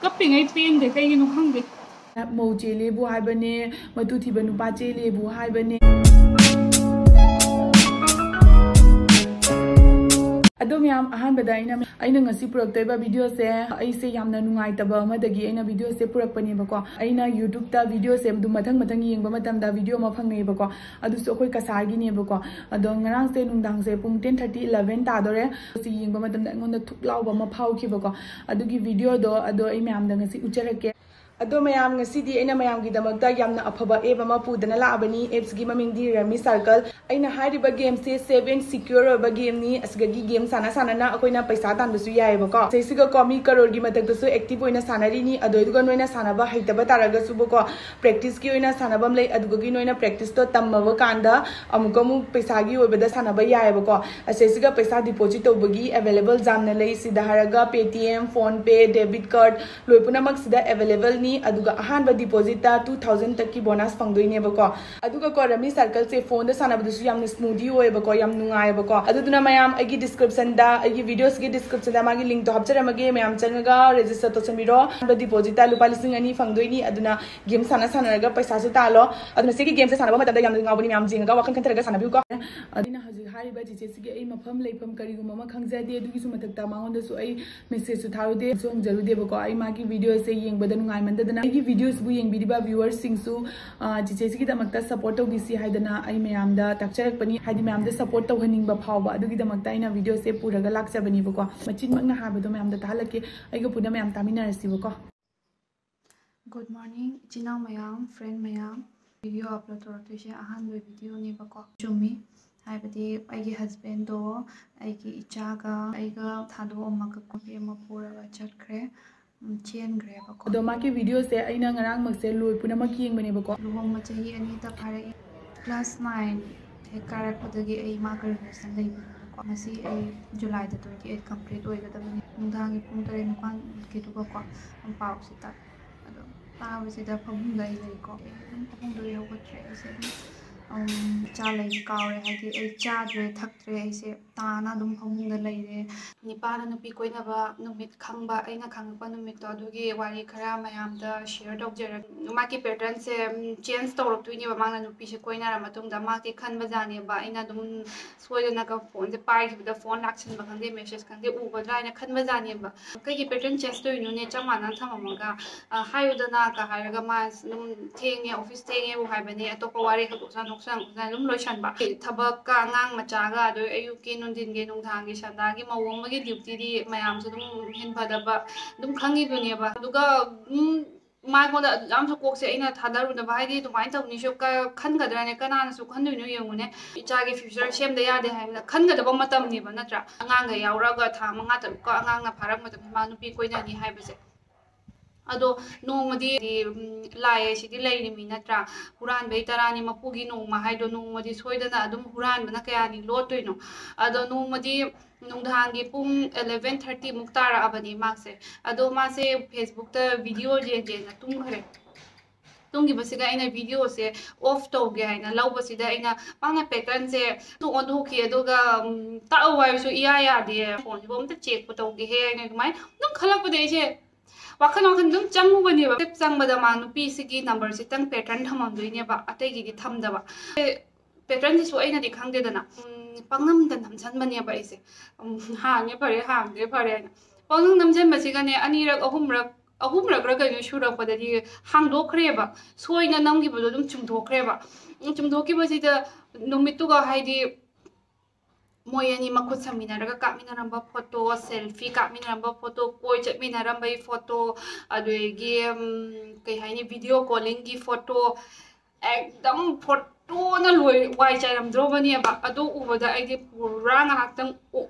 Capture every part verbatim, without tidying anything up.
ꯀꯞꯄꯤꯉꯩ ꯄꯦꯟꯗꯦ ꯀꯩꯒꯤꯅꯣ ꯈꯪꯗꯦ ꯃꯧ ꯆꯦꯜꯂꯦꯕꯨ ꯍꯥꯏꯕꯅꯦ ꯃꯇꯨ ꯊꯤꯕ ꯅꯨꯄꯥ ꯆꯦꯜꯂꯦꯕꯨ ꯍꯥꯏꯕꯅꯦ ꯑꯗꯣ ꯃꯌꯥꯝ ꯑꯍꯥꯟꯕꯗ ꯑꯩꯅ ꯑꯩꯅ ꯉꯁꯤ ꯄꯨꯔꯛꯇꯣꯏꯕ ꯚꯤꯗꯤꯑꯣꯁꯦ ꯑꯩꯁꯦ ꯌꯥꯝꯅ ꯅꯨꯡꯉꯥꯏꯇꯕ ꯑꯃꯗꯒꯤ ꯑꯩꯅ ꯚꯤꯗꯤꯑꯣꯁꯦ ꯄꯨꯔꯛꯄꯅꯦꯕꯀꯣ ꯑꯩꯅ ꯌꯨꯇ꯭ꯌꯨꯕꯇ ꯚꯤꯗꯤꯑꯣꯁꯦ ꯑꯗꯨꯝ ꯃꯊꯪ ꯃꯊꯪ ꯌꯦꯡꯕ ꯃꯇꯝꯗ ꯚꯤꯗꯤꯑꯣ ꯑꯃ ꯐꯪꯅꯩꯕꯀꯣ ꯑꯗꯨꯁꯨ ꯑꯩꯈꯣꯏ ꯀꯁꯥꯔꯒꯤꯅꯦꯕꯀꯣ ꯑꯗꯣ ꯉꯔꯥꯡꯁꯦ ꯅꯨꯡꯗꯥꯡꯁꯦ ꯄꯨꯡ ꯇꯦꯟ ꯊꯥꯔꯇꯤ ꯏꯂꯚꯦꯟ ꯇꯥꯗꯣꯔꯦ ꯁꯤ ꯌꯦꯡꯕ ꯃꯇꯝꯗ ꯑꯩꯉꯣꯟꯗ ꯊꯨꯛ ꯂꯥꯎꯕ ꯑꯃ ꯐꯥꯎꯈꯤꯕꯀꯣ ꯑꯗꯨꯒꯤ ꯚꯤꯗꯤꯑꯣꯗꯣ ꯑꯗꯣ ꯑꯩ ꯃꯌꯥꯝꯗ ꯉꯁꯤ ꯎꯠꯆꯔꯛꯀꯦ ꯑꯗꯣ ꯃꯌꯥꯝ ꯉꯁꯤꯗꯤ ꯑꯩꯅ ꯃꯌꯥꯝꯒꯤꯗꯃꯛꯇ ꯌꯥꯝꯅ ꯑꯐꯕ ꯑꯦꯞ ꯑꯃ ꯄꯨꯗꯅ ꯂꯥꯛꯑꯕꯅꯤ ꯑꯦꯞꯁꯒꯤ ꯃꯃꯤꯡꯗꯤ ꯔꯃꯤ ꯁꯥꯔꯀꯜ ꯑꯩꯅ ꯍꯥꯏꯔꯤꯕ ꯒꯦꯝꯁꯦ ꯁꯦꯐ ꯑꯦꯟ ꯁꯤꯀ꯭ꯌꯣꯔ ꯑꯣꯏꯕ ꯒꯦꯝꯅꯤ ꯑꯁꯤꯒꯤ ꯒꯦꯝ ꯁꯥꯟꯅ ꯁꯥꯟꯅꯅ ꯑꯩꯈꯣꯏꯅ ꯄꯩꯁꯥ ꯇꯥꯟꯕꯁꯨ ꯌꯥꯏꯑꯕꯀꯣ ꯁꯤꯁꯤꯒꯀꯣ ꯃꯤ ꯀꯔꯣꯔꯒꯤ ꯃꯊꯛꯇꯁꯨ ꯑꯦꯛꯇꯤꯚ ꯑꯣꯏꯅ ꯁꯥꯟꯅꯔꯤꯅꯤ ꯑꯗꯨꯏꯗꯨꯒ ꯅꯣꯏꯅ ꯁꯥꯟꯅꯕ ꯍꯩꯇꯕ ꯇꯥꯔꯒꯁꯨꯕꯀꯣ ꯄ꯭ꯔꯦꯛꯇꯤꯁꯀꯤ ꯑꯣꯏꯅ ꯁꯥꯟꯅꯕ ꯂꯩ ꯑꯗꯨꯒꯤ ꯅꯣꯏꯅ ꯄ꯭ꯔꯦꯛꯇꯤꯁꯇꯣ ꯇꯝꯃꯕ ꯀꯥꯟꯗ ꯑꯃꯨꯛ ꯑꯃꯨꯛ ꯄꯩꯁꯥꯒꯤ ꯑꯣꯏꯕꯗ ꯁꯥꯟꯅꯕ ꯌꯥꯏꯑꯕꯀꯣ ꯑꯁꯤꯁꯤꯒ ꯄꯩꯁꯥ ꯗꯤꯄꯣꯖꯤꯠ ꯇꯧꯕꯒꯤ ꯑꯦꯚꯦꯂꯦꯕꯜ ꯌꯥꯝꯅ ꯂꯩ ꯁꯤꯗ ꯍꯥꯏꯔꯒ Paytm PhonePe debit card ꯂꯣꯏ ꯄꯨꯝꯅꯃꯛ ꯁꯤꯗ ꯑꯦꯚꯦꯂꯦꯕꯜꯅꯤ ꯑꯗꯨꯒ ꯑꯍꯥꯟꯕ ꯗꯤꯄꯣꯖꯤꯠꯇ two thousand ꯇꯛꯀꯤ ꯕꯣꯅꯁ ꯐꯪꯗꯣꯏꯅꯦꯕꯀꯣ ꯑꯗꯨꯒꯀꯣ ꯔꯃꯤ ꯁꯥꯔꯀꯜꯁꯦ ꯐꯣꯟꯗ ꯁꯥꯟꯅꯕꯗꯁꯨ ꯌꯥꯝꯅ ꯁ꯭ꯃꯨꯗꯤ ꯑꯣꯏꯌꯦꯕꯀꯣ ꯌꯥꯝ ꯅꯨꯡꯉꯥꯏꯌꯦꯕꯀꯣ ꯑꯗꯨꯗꯨꯅ ꯃꯌꯥꯝ ꯑꯩꯒꯤ ꯗꯤꯁꯀ꯭रिꯞꯁꯟꯗ ꯑꯩꯒꯤ ꯚꯤꯗꯤꯑꯣꯁꯒꯤ ꯗꯤꯁꯀ꯭रिꯞꯁꯟꯗ ꯃꯥꯒꯤ ꯂꯤꯡꯛꯇꯣ ꯍꯥꯞꯆꯔꯝꯃꯒꯦ ꯃꯌꯥꯝ ꯆꯪꯉꯒ ꯔꯦꯖꯤꯁꯇꯔ ꯇꯧꯁꯟꯕꯤꯔꯣ ꯑꯍꯥꯟꯕ ꯗꯤꯄꯣꯖꯤꯠꯇ ꯂꯨꯄꯥ ꯂꯤꯁꯤꯡ ꯑꯅꯤ ꯐꯪꯗꯣꯏꯅꯤ ꯑꯗꯨꯅ ꯒꯦꯝ ꯁꯥꯟꯅ ꯁꯥꯟꯅꯔꯒ ꯄꯩꯁꯥꯁꯨ ꯇꯥꯜꯂꯣ ꯑꯗꯨꯅ ꯁꯤꯒꯤ ꯒꯦꯝꯁꯦ ꯁꯥꯟꯅꯕ ꯃꯇꯝꯗ ꯌꯥꯝꯅ ꯉꯥꯎꯕꯅꯤ ꯃꯌꯥꯝ ꯌꯦꯡꯉꯒ ꯋꯥꯈꯜ ꯈꯟꯊꯔꯒ ꯁꯥꯟꯅꯕꯤꯌꯨꯀꯣ ꯑꯗꯨꯅ ꯍꯧꯖꯤꯛ ꯍꯥꯏꯔꯤꯕ ꯆꯤꯆꯦꯁꯤꯒꯤ ꯑꯩ ꯃꯐꯝ ꯂꯩꯐꯝ ꯀꯔꯤꯒꯨꯝꯕ ꯑꯃ ꯈꯪꯖꯗꯦ ꯑꯗꯨꯒꯤꯁꯨ ꯃꯊꯛꯇ ꯃꯉꯣꯟꯗꯁꯨ ꯑꯩ ꯃꯦꯁꯦꯖꯁꯨ ꯊꯥꯔꯨꯗꯦ ꯁꯨ ꯍꯪꯖꯔꯨꯗꯦꯕꯀꯣ ꯑꯩ ꯃꯥꯒꯤ ꯚꯤꯗꯤꯑꯣꯁꯦ ꯌꯦꯡꯕꯗ ꯅꯨꯡꯉꯥꯏꯃꯟꯗꯗꯅ ꯑꯩꯒꯤ ꯚꯤꯗꯤꯑꯣꯁꯤꯕꯨ ꯌꯦꯡꯕꯤꯔꯤꯕ ꯚ꯭ꯌꯨꯋꯔꯁꯤꯡꯁꯨ ꯆꯤꯆꯦꯁꯤꯒꯤꯗꯃꯛꯇ ꯁꯞꯄꯣꯔꯠ ꯇꯧꯕꯤꯁꯤ ꯍꯥꯏꯗꯅ ꯑꯩ ꯃꯌꯥꯝꯗ ꯇꯥꯛꯆꯔꯛꯄꯅꯤ ꯍꯥꯏꯗꯤ ꯃꯌꯥꯝꯗ ꯁꯞꯄꯣꯔꯠ ꯇꯧꯍꯟꯅꯤꯡꯕ ꯐꯥꯎꯕ ꯑꯗꯨꯒꯤꯗꯃꯛꯇ ꯑꯩꯅ ꯚꯤꯗꯤꯑꯣꯁꯦ ꯄꯨꯔꯒ ꯂꯥꯛꯆꯕꯅꯦꯕꯀꯣ ꯃꯆꯤꯟꯃꯛꯅ ꯍꯥꯏꯕꯗꯣ ꯃꯌꯥꯝꯗ ꯇꯥꯍꯜꯂꯛꯀꯦ ꯑꯩꯒ ꯄꯨꯟꯅ ꯃꯌꯥꯝ ꯇꯥꯃꯤꯟꯅꯔꯁꯤꯕꯀꯣ Good morning, Ichina Mayam, friend Mayam. Video upload tꯧꯔꯛꯇꯣꯏꯁꯦ ꯑꯍꯥꯟꯕ ꯚꯤꯗꯤꯑꯣꯅꯦꯕꯀꯣ ꯆꯨꯝꯃꯤ ꯍꯥꯏꯕꯗꯤ ꯑꯩꯒꯤ ꯍꯁꯕꯦꯟꯗꯣ ꯑꯩꯒꯤ ꯏꯆꯥꯒ ꯑꯩꯒ ꯊꯥꯗꯣꯛꯑꯝꯃꯒ ꯀꯣꯐꯤ ꯑꯃ ꯄꯨꯔꯒ ꯆꯠꯈ꯭ꯔꯦ ꯆꯦꯟꯈ꯭ꯔꯦꯕꯀꯣ ꯑꯗꯣ ꯃꯥꯒꯤ ꯚꯤꯗꯤꯑꯣꯁꯦ ꯑꯩꯅ ꯉꯔꯥꯡꯃꯛꯁꯦ ꯂꯣꯏ ꯄꯨꯝꯅꯃꯛ ꯌꯦꯡꯕꯅꯦꯕꯀꯣ ꯂꯨꯍꯣꯡꯕ ꯆꯍꯤ ꯑꯅꯤꯗ ꯐꯥꯔꯛꯏ ꯀ꯭ꯂꯥꯁ ꯅꯥꯏꯟ ꯍꯦꯛ ꯀꯥꯔꯛꯄꯗꯒꯤ ꯑꯩ ꯃꯥꯒ ꯔꯤꯂꯦꯁꯟ ꯂꯩꯕꯅꯦꯕꯀꯣ ꯉꯁꯤ ꯑꯩ ꯖꯨꯂꯥꯏꯗ ꯇ꯭ꯋꯦꯟꯇꯤ ꯑꯩꯠ ꯀꯝꯄ꯭ꯂꯤꯠ ꯑꯣꯏꯒꯗꯕꯅꯤ ꯅꯨꯡꯗꯥꯡꯒꯤ ꯄꯨꯡ ꯇꯔꯦꯠ ꯅꯤꯄꯥꯟꯒꯤꯗꯨꯒꯀꯣ ꯄꯥꯎꯁꯤ ꯇꯥꯏ ꯑꯗꯣ ꯇꯥꯕꯁꯤꯗ ꯐꯃꯨꯡꯗ ꯑꯩ ꯂꯩꯀꯣ ꯑꯩ ꯑꯗꯨꯝ ꯐꯃꯨꯡꯗ ꯍꯧꯒꯠꯇ꯭ꯔꯦ ꯑꯩꯁꯦ ꯑꯗꯨꯝ ꯆꯥ ꯂꯩꯕ ꯀꯥꯎꯔꯦ ꯍꯥꯏꯗꯤ ꯑꯩ ꯆꯥꯗ꯭ꯔꯦ ꯊꯛꯇ꯭ꯔꯦ ꯑꯩꯁꯦ ꯇꯥꯅ ꯑꯗꯨꯝ ꯐꯃꯨꯡꯗ ꯂꯩꯔꯦ ꯅꯤꯄꯥꯅ ꯅꯨꯄꯤ ꯀꯣꯏꯅꯕ ꯅꯨꯃꯤꯠ ꯈꯪꯕ ꯑꯩꯅ ꯈꯪꯉꯛꯄ ꯅꯨꯃꯤꯠꯇꯣ ꯑꯗꯨꯒꯤ ꯋꯥꯔꯤ ꯈꯔ ꯃꯌꯥꯝꯗ ꯁꯤꯌꯔ ꯇꯧꯖꯔꯛ ꯃꯥꯒꯤ ꯄꯦꯇꯔꯟꯁꯦ ꯆꯦꯟꯖ ꯇꯧꯔꯛꯇꯣꯏꯅꯦꯕ ꯃꯥꯅ ꯅꯨꯄꯤꯁꯦ ꯀꯣꯏꯅꯔ ꯃꯇꯨꯡꯗ ꯃꯥꯒꯤ ꯈꯟꯕꯖꯥꯠꯅꯦꯕ ꯑꯩꯅ ꯑꯗꯨꯝ ꯁꯣꯏꯗꯅꯒ ꯐꯣꯟꯁꯦ ꯄꯥꯏꯈꯤꯕꯗ ꯐꯣꯟ ꯂꯥꯛꯁꯤꯟꯕ ꯈꯪꯗꯦ ꯃꯦꯁꯦꯖ ꯈꯪꯗꯦ ꯎꯒꯗ꯭ꯔꯥ ꯍꯥꯏꯅ ꯈꯟꯕꯖꯥꯠꯅꯦꯕ ꯀꯩꯒꯤ ꯄꯦꯇꯔꯟ ꯆꯦꯟꯖ ꯇꯧꯔꯤꯅꯣꯅꯦ ꯆꯞ ꯃꯥꯟꯅꯅ ꯊꯝꯃꯝꯃꯒ ꯍꯥꯏꯌꯨꯗꯅꯒ ꯍꯥꯏꯔꯒ ꯃꯥ ꯑꯗꯨꯝ ꯊꯦꯡꯉꯦ ꯑꯣꯐꯤꯁ ꯊꯦꯡꯉꯦꯕꯨ ꯍꯥꯏꯕꯅꯦ ꯑꯇꯣꯞꯄ ꯋꯥꯔꯤ ꯍꯧꯗꯣꯛꯁꯥ ꯅꯣꯛꯁꯥ ꯅꯣꯛꯁꯥ ꯑꯗꯨꯝ ꯂꯣꯏꯁꯟꯕ ꯊꯕꯛꯀ ꯑꯉꯥꯡ ꯃꯆꯥꯒ ꯑꯗꯨ ꯑꯌꯨꯛꯀꯤ ꯅꯨꯡꯊꯤꯟꯒꯤ ꯅꯨꯡꯗꯥꯡꯒꯤ ꯁꯟꯗꯥꯒꯤ ꯃꯧ ꯑꯃꯒꯤ ꯗ꯭ꯌꯨꯇꯤꯗꯤ ꯃꯌꯥꯝꯁꯨ ꯑꯗꯨꯝ ꯍꯦꯟꯐꯗꯕ ꯑꯗꯨꯝ ꯈꯪꯉꯤꯗꯨꯅꯦꯕ ꯑꯗꯨꯒ ꯃꯥꯉꯣꯟꯗ ꯌꯥꯝꯁꯨ ꯀꯣꯛꯁꯦ ꯑꯩꯅ ꯊꯥꯗꯔꯨꯗꯕ ꯍꯥꯏꯗꯤ ꯑꯗꯨꯃꯥꯏꯅ ꯇꯧꯅꯤꯁꯨ ꯈꯟꯒꯗ꯭ꯔꯥꯅꯦ ꯀꯅꯥꯅꯁꯨ ꯈꯟꯗꯣꯏꯅꯣ ꯌꯦꯡꯉꯨꯅꯦ ꯏꯆꯥꯒꯤ ꯐ꯭ꯌꯨꯆꯔ ꯁꯦꯝꯗ ꯌꯥꯗꯦ ꯍꯥꯏꯕꯅ ꯈꯟꯒꯗꯕ ꯃꯇꯝꯅꯦꯕ ꯅꯠꯇ꯭ꯔꯥ ꯑꯉꯥꯡꯒ ꯌꯥꯎꯔꯛꯑꯒ ꯊꯥ ꯃꯉꯥ ꯇꯔꯨꯛꯀ ꯑꯉꯥꯡꯅ ꯐꯥꯔꯛ ꯃꯇꯝꯗ ꯃꯥ ꯅꯨꯄꯤ ꯀꯣꯏꯅꯅꯤ ꯍꯥꯏꯕꯁꯦ ꯑꯗꯣ ꯅꯣꯡꯃꯗꯤ ꯂꯥꯛꯑꯦ ꯁꯤꯗꯤ ꯂꯩꯔꯤꯃꯤ ꯅꯠꯇ꯭ꯔꯥ ꯍꯨꯔꯥꯟꯕꯩ ꯇꯔꯥꯅꯤ ꯃꯄꯨꯒꯤ ꯅꯣꯡꯃ ꯍꯥꯏꯗꯣ ꯅꯣꯡꯃꯗꯤ ꯁꯣꯏꯗꯅ ꯑꯗꯨꯝ ꯍꯨꯔꯥꯟꯕꯅ ꯀꯌꯥꯅꯤ ꯂꯣꯠꯇꯣꯏꯅꯣ ꯑꯗꯣ ꯅꯣꯡꯃꯗꯤ ꯅꯨꯡꯗꯥꯡꯒꯤ ꯄꯨꯡ ꯑꯦꯂꯚꯦꯟ ꯊꯥꯔꯇꯤꯃꯨꯛ ꯇꯥꯔꯛꯑꯕꯅꯤ ꯃꯥꯁꯦ ꯑꯗꯣ ꯃꯥꯁꯦ ꯐꯦꯁꯕꯨꯛꯇ ꯚꯤꯗꯤꯑꯣ ꯌꯦꯡꯒꯦꯅ ꯇꯨꯝꯈ꯭ꯔꯦ ꯇꯨꯡꯒꯤꯕꯁꯤꯗ ꯑꯩꯅ ꯚꯤꯗꯤꯑꯣꯁꯦ ꯑꯣꯐ ꯇꯧꯒꯦ ꯍꯥꯏꯅ ꯂꯧꯕꯁꯤꯗ ꯑꯩꯅ ꯃꯥꯅ ꯄꯦꯇꯔꯟꯁꯦ ꯑꯣꯟꯊꯣꯛꯈꯤ ꯑꯗꯨꯒ ꯇꯛꯑꯣ ꯍꯥꯏꯕꯁꯨ ꯏꯌꯥ ꯌꯥꯗꯦ ꯐꯣꯟꯁꯤꯕꯨ ꯑꯝꯇ ꯆꯦꯛꯄꯨ ꯇꯧꯒꯦꯍꯦ ꯍꯥꯏꯅ ꯑꯗꯨꯃꯥꯏꯅ ꯑꯗꯨꯝ ꯈꯜꯂꯛꯄꯗ ꯑꯩꯁꯦ ꯋꯥꯈꯜ ꯋꯥꯈꯜ ꯑꯗꯨꯝ ꯆꯪꯉꯨꯕꯅꯦꯕ ꯁ꯭ꯇꯦꯞ ꯆꯪꯕꯗ ꯃꯥ ꯅꯨꯄꯤꯁꯤꯒꯤ ꯅꯝꯕꯔꯁꯤꯇꯪ ꯄꯦꯇꯔꯟ ꯊꯝꯃꯝꯗꯣꯏꯅꯦꯕ ꯑꯇꯩꯒꯤꯗꯤ ꯊꯝꯗꯕ ꯄꯦꯇꯔꯟꯁꯤꯁꯨ ꯑꯩꯅꯗꯤ ꯈꯪꯗꯦꯗꯅ ꯄꯪꯅꯝꯗ ꯅꯝꯁꯟꯕꯅꯦꯕ ꯑꯩꯁꯦ ꯍꯥꯡꯉꯦ ꯐꯔꯦ ꯍꯥꯡꯗ꯭ꯔꯦ ꯐꯔꯦ ꯍꯥꯏꯅ ꯄꯪꯅꯝ ꯅꯝꯁꯤꯟꯕꯁꯤꯒꯅꯦ ꯑꯅꯤꯔꯛ ꯑꯍꯨꯝꯔꯛ ꯑꯍꯨꯝꯔꯛꯔ ꯀꯩꯅꯣ ꯁꯨꯔꯛꯄꯗꯗꯤ ꯍꯥꯡꯗꯣꯛꯈ꯭ꯔꯦꯕ ꯁꯣꯏꯅ ꯅꯝꯈꯤꯕꯗꯣ ꯑꯗꯨꯝ ꯆꯨꯝꯊꯣꯛꯈ꯭ꯔꯦꯕ ꯆꯨꯝꯊꯣꯛꯈꯤꯕꯁꯤꯗ ꯅꯨꯃꯤꯠꯇꯨꯒ ꯍꯥꯏꯗꯤ ꯃꯣꯏ ꯑꯅꯤ ꯃꯈꯨꯠ ꯁꯝꯃꯤꯟꯅꯔꯒ ꯀꯥꯞꯃꯤꯟꯅꯔꯝꯕ ꯐꯣꯇꯣ ꯁꯦꯜꯐꯤ ꯀꯥꯞꯃꯤꯟꯅꯔꯝꯕ ꯐꯣꯇꯣ ꯀꯣꯏ ꯆꯠꯃꯤꯟꯅꯔꯝꯕꯒꯤ ꯐꯣꯇꯣ ꯑꯗꯒꯤ ꯀꯩ ꯍꯥꯏꯅꯤ ꯚꯤꯗꯤꯑꯣ ꯀꯣꯂꯤꯡꯒꯤ ꯐꯣꯇꯣ एकदम फोटोना लोई वाई चाइरमद्रोबनेबा अदो उबदा आइदे पुरा ngahaktam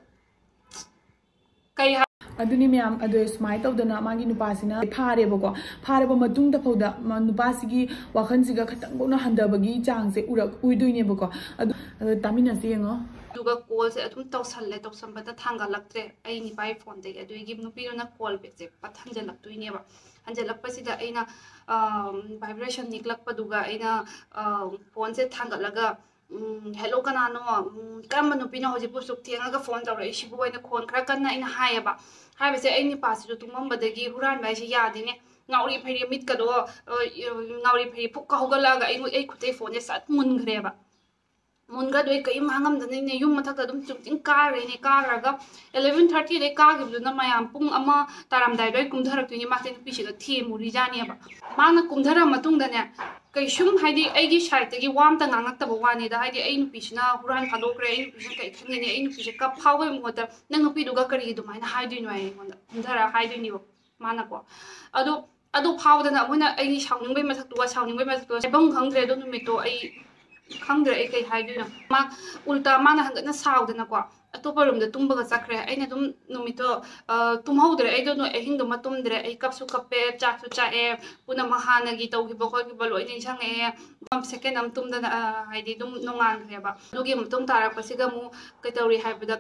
kai अदुनी मैम अदो स्माइ तौदना मागी नुपासिना फारेबको फारबा मतुंगदा फौदा नुपासिगी वाखनसिगा खतंगोना हंदबगी चांगसे उरक उइदुइनेबको अदु तामिनासे यंगो दुगा कॉल से अदुम तौसल्ले तौसंबदा थांगालक्त्रे आई निपाई फोन दे अदुगी नुपीरोना कॉल बैक से पथंजलक्तुइनेबा हंजलक्पसिदा अइना वाइब्रेशन निकलक्पदुगा अइना फोन से थांगालगा hello kanano karamba nupina hoji pusuk thenga ga phone tawra isibu oina khon khara kanna ina hayaba haibase ai ni pasi du tumambadagi huran bai si yadine ngauri phari mit ka do ngauri phari phuk ka hogala ga ai ai khutei phone sat mun greba munga doi kai mangam dane ne yum mathak da dum chukting ka re ne ka raga eleven thirty de ka gi na mayam pung ama taram dai doi kumdharak tu ni ma te pi si da thi muri jani ba mangna kumdhara matung da ne kai shum haidi ai gi side te gi wam ta ngangak ta bawani da haidi ai nu pi sina huran phadok re ai nu pi kai khani ne ai nu pi ka phawe mo da nang pi du ga kari du mai na haidi nu ai mon da kumdhara haidi ni bo mana ko adu adu phaw da na mo na ai ni shauning bai mathak tu wa shauning bai mathak tu bang khang dre do nu mi to ai khangdre ai kai haiduna ma ulta mana hangna saudana ko atopa room da tumbaga chakre aina dum numito tumhaudre ai do no ehing do matumdre ai kapsu kape chaksu cha e puna mahana gi tawgi bokol gi baloi ni sang e bam second am tumda haidi dum nongan reba dugi mutum tarak pasiga mu kai tawri haibada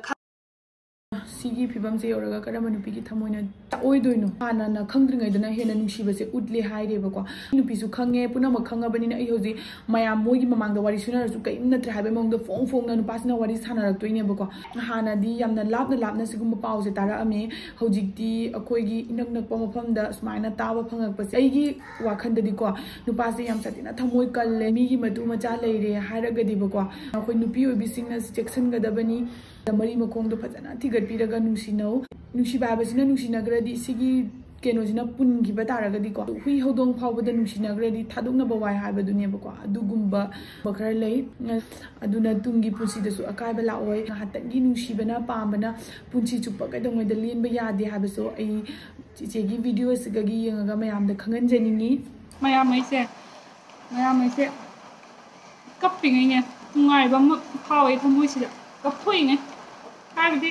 सिगी फिबम से योरगा करम नुपी की थमोइना ओइदोइनो हाना ना खंग्रिङैदना हेना नुसिबसे उडले हाइरेबको नुपीसु खंगे पुनम खंगाबनिना आई होजि मयाम मोइगी ममांगदा वारि सुनारसु cam नत्र हाबे मंगदा Phong फोंगना नुपासना वारि सानारक्तोइनेबको हाना दि यामना लापना लापना सिगुम पाउसे ताराअमे हौजिकति अखोइगी इनक नकपा मफमदा स्माइना ताबा फंगकपसे आइगी वाखंददिको नुपासे याम सतिना थमोइ कल्ले मिगी मतु मचा लेरे हारगदिबको अखोइ नुपी ओइबिसिंगना सेक्सनगदबनी मरी मखोंदो फजना थिगटपिरगा नुसिनो नुसिबाबसिना नुसिनग्रदि सिगी केनोजिना पुनगिबा तारगदिको हुइ हौदोंग फावबदा नुसिनग्रदि थादोंनबा वाइ हाबदुनेबको अदुगुम्बा बखरा लei अदुना तुंगी पुसिदसु अकाइबा लाओय हातंगी नुसिबना पामबना पुंसी चुप्पा कैदोंगैदा लेनबा यादे हाबसो आई चिचेगी वीडियो सिगगी यंगा मयामदा खंगनजनिंगी mayam ai se mayam ai se kapping ai ne ngai ba ma phawai thamoi sida kapoi ngai हाबदि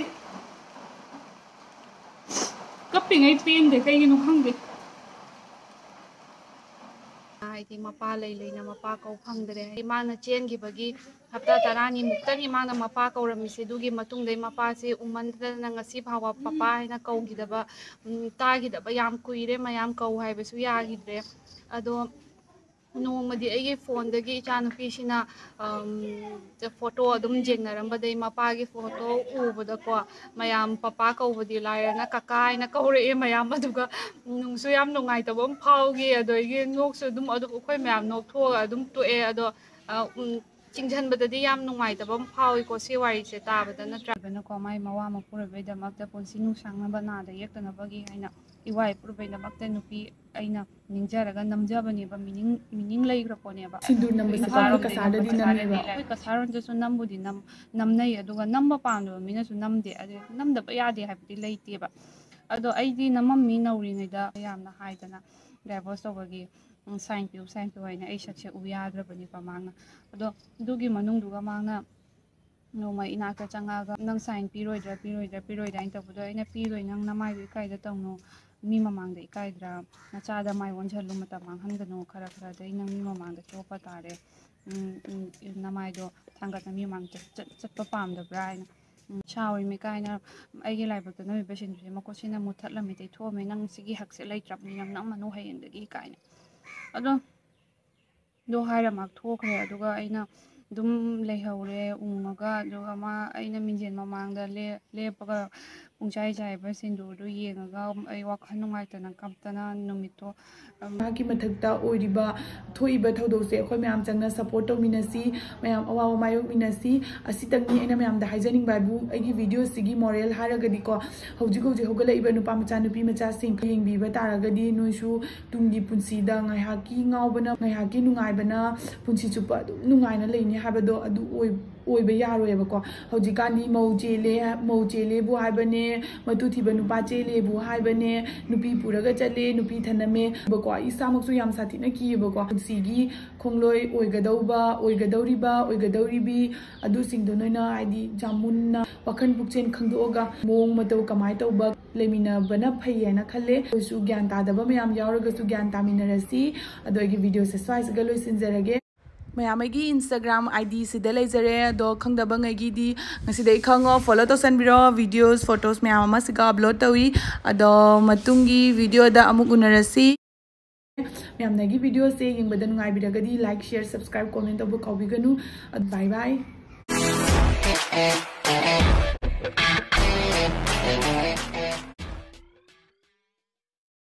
कपिङै पेन दे कइगिनो खंदे हाइदि मपा लै लैना मपा कौ फंगदरे माना चेनगिबगी हप्ता तरानी मुक्तनी माना मपा कौरमिसे दुगी मतुंगदै मपासे उमनदना ngasi भावा पपा हैना कौगिदबा तागिदबा याम कुइरे मयाम कौ हाइबसु यागिद्रे अदो नोंमदि आइगे फोन दगी इचानुपीसिना फोटो अदुम जेंगनरमबदै मपागी फोटो उबदको मयाम पपा कौबदि लायरना काका हैना कौरे मयाम अदुगा नुंगसु याम नुंगाइतबम फावगी अदोइगे नोक्सु अदुम अदु अखोइ मयाम नोक्थोगा अदुम तोए अदो चिंझनबददि याम नुंगाइतबम फावइको से वारिसे ताबदा नत्रबनको माइ मवा मपुरबैदमक्ता पुंसि नुंसांगनबा नादा येक्तनबगी हैना इवाइ पुरबैदमक्ता नुपी अइना निंजरगा नमजबनेबा मिनिंग मिनिंग लैग्रपोनेबा सिंदूर नंबर से कसाददि नमनेबा अखोइ कसारोंजसु नमबुदि नम नमनै अदुगा नमबा पामदबा मिनसु नमदे अदे नमदबा यादे हाइबदि लैतेबा अदो अइदि नमम्मि नौरिङैदा यामना हाइदना डाइवोर्स तौबगी साइन पिउ साइन पिउ हैना अइ सक्से उ याद्रबनेबा मांगना अदो दुगी मनुंगदुगा मांगना नोमा इनाका चंगागा नंग साइन पिरोइद्रा पिरोइद्रा पिरोइद्रा इन तबदो अइना पिरोइ नंग नमाइदो इकाइदा तौनो मी ममांगदा इकाइद्रा नचादा माइ वंझलु मता मांगहनगनो खरा खरा दइ नंग मी ममांगदा चोपा तारे नमाइदो थांगतना मी ममांग चटपा पामदब्रा हैना शावइ मे काइना आइगे लाइबक्ता नोइ बेसिनसे मकोसिना मुथतलमि तैथोमे नंग सिगी हकसे लैत्रबनि नंग नंग मनु हयेंदगी काइना अदो दो हाइरा माक थोखरे अदुगा अइना दुम लेहौरे उंगगा अदुगा मा अइना मिंजेन ममांगदा ले लेपगा पुंचाइ चाइबा सिंदूरदु येंगगा अइ वाखन नुंगाइतना कप्तना नुमितो माकी मथक्ता ओइरिबा थोइबा थौदोसे अखोइ म्याम चंगना सपोर्ट तौमिनसी म्याम अवाव मायोक मिनसी असितंगनि अइना म्यामदा हाइजनिंग बाबु अइगी वीडियो सिगी मॉरल हारगदिको हौजिक हौजिक होगलाइबा नुपा मचा नुपी मचा सिंग येंगबिबा तारगदि नोइसु तुंगी पुंसीदा ngaihaki ngaubana ngaihaki nungaibana punsi chupa adu nungaina leini habado adu oi oiba yaroyebako hojikani moujele moujele bu haibane matu thiba nupa chele bu haibane nupi puraga chale nupi thaname bako isamaksu yam sathina kiyebako sigi khongloi oigadauba oigadoriba oigadoribi adu singdo noina aidi jamunna wakhan bukchen khangdoga mong matau kamai tauba lemina bana phayena khalle oisu gyan tadaba mayam yauraga su gyan taminarasi adogi video se swais galoi sinjarage mayamagi Instagram I D sida leizare do khangdaba ngai di ngasidai khango follow to sanbiro videos photos mayam ama siga upload tawi ado matungi video da amuk unarasi मैमनगी video से यंगबद नुंगाइबिरगदी like share subscribe comment तब काउबिगनु bye bye